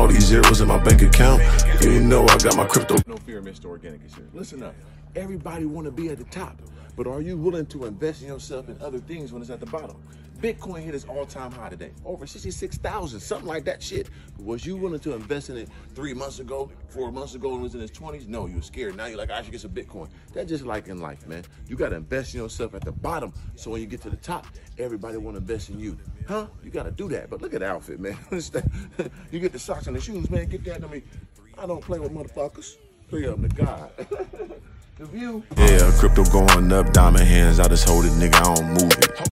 all these zeros in my bank account. You know I got my crypto. No fear, Mr. Organic is here. Listen up. Everybody want to be at the top, but are you willing to invest in yourself in other things when it's at the bottom? Bitcoin hit its all-time high today, over 66,000, something like that shit. Was you willing to invest in it 3 months ago, 4 months ago when it was in its 20s? No, you were scared. Now you're like, I should get some Bitcoin. That's just like in life, man. You got to invest in yourself at the bottom, so when you get to the top, everybody want to invest in you. Huh? You got to do that. But look at the outfit, man. You get the socks and the shoes, man. Get that to me. I don't play with motherfuckers. Three of them to God. The view. Yeah, crypto going up, diamond hands. I just hold it, nigga. I don't move it.